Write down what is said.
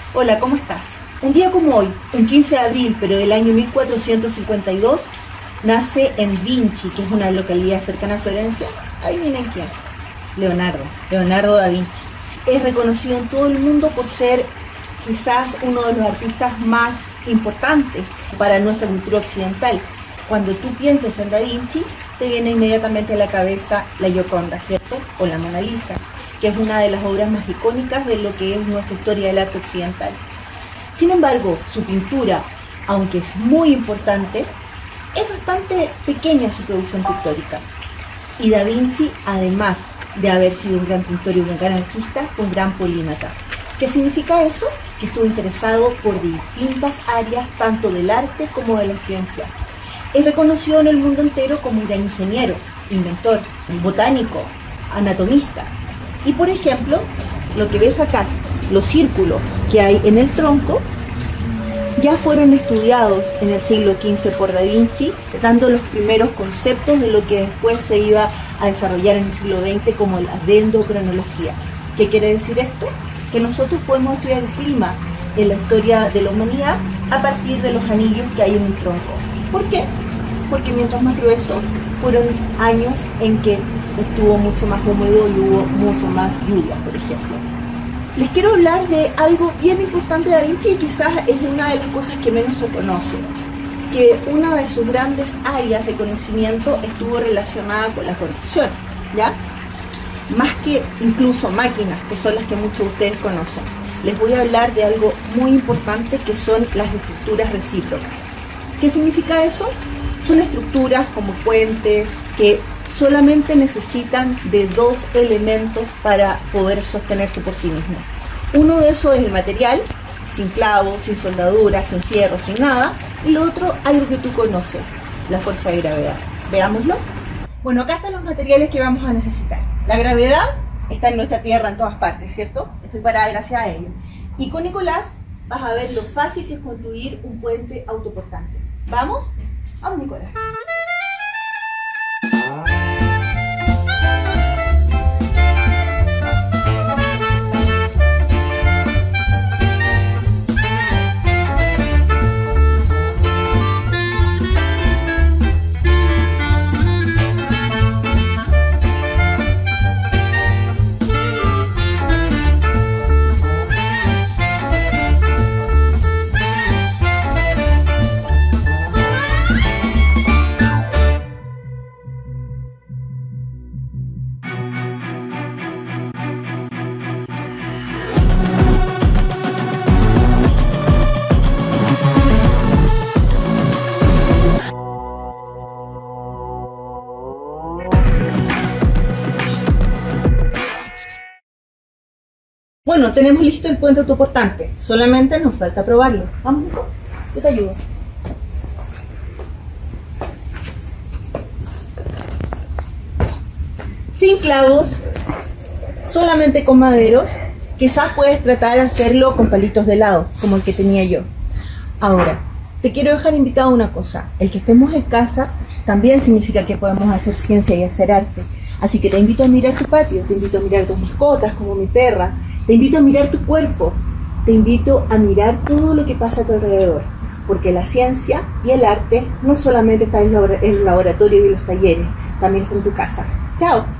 Hola, ¿cómo estás? Un día como hoy, un 15 de abril, pero del año 1452, nace en Vinci, que es una localidad cercana a Florencia. Ahí viene quién. Leonardo da Vinci. Es reconocido en todo el mundo por ser quizás uno de los artistas más importantes para nuestra cultura occidental. Cuando tú piensas en Da Vinci, te viene inmediatamente a la cabeza la Gioconda, ¿cierto? O la Mona Lisa, que es una de las obras más icónicas de lo que es nuestra historia del arte occidental. Sin embargo, su pintura, aunque es muy importante, es bastante pequeña su producción pictórica. Y Da Vinci, además de haber sido un gran pintor y un gran artista, fue un gran polímata. ¿Qué significa eso? Que estuvo interesado por distintas áreas, tanto del arte como de la ciencia. Es reconocido en el mundo entero como un gran ingeniero, inventor, botánico, anatomista. Y por ejemplo, lo que ves acá, los círculos que hay en el tronco, ya fueron estudiados en el siglo XV por Da Vinci, dando los primeros conceptos de lo que después se iba a desarrollar en el siglo XX como la dendrocronología. ¿Qué quiere decir esto? Que nosotros podemos estudiar el clima en la historia de la humanidad a partir de los anillos que hay en el tronco. ¿Por qué? Porque mientras más grueso, fueron años en que estuvo mucho más húmedo y hubo mucho más lluvia, por ejemplo. Les quiero hablar de algo bien importante de Da Vinci y quizás es una de las cosas que menos se conoce, que una de sus grandes áreas de conocimiento estuvo relacionada con la construcción, ¿ya? Más que incluso máquinas, que son las que muchos de ustedes conocen. Les voy a hablar de algo muy importante que son las estructuras recíprocas. ¿Qué significa eso? Son estructuras como puentes que solamente necesitan de dos elementos para poder sostenerse por sí mismos. Uno de esos es el material, sin clavos, sin soldaduras, sin fierro, sin nada. Y lo otro, algo que tú conoces, la fuerza de gravedad. Veámoslo. Bueno, acá están los materiales que vamos a necesitar. La gravedad está en nuestra Tierra en todas partes, ¿cierto? Estoy parada gracias a ello. Y con Nicolás vas a ver lo fácil que es construir un puente autoportante. ¿Vamos? Vamos, Nicolás. Bueno, tenemos listo el puente autoportante, solamente nos falta probarlo. Vamos, Nico, yo te ayudo. Sin clavos, solamente con maderos. Quizás puedes tratar de hacerlo con palitos de helado, como el que tenía yo. Ahora, te quiero dejar invitado a una cosa. El que estemos en casa también significa que podemos hacer ciencia y hacer arte. Así que te invito a mirar tu patio, te invito a mirar tus mascotas, como mi perra. Te invito a mirar tu cuerpo, te invito a mirar todo lo que pasa a tu alrededor, porque la ciencia y el arte no solamente están en el laboratorio y en los talleres, también está en tu casa. ¡Chao!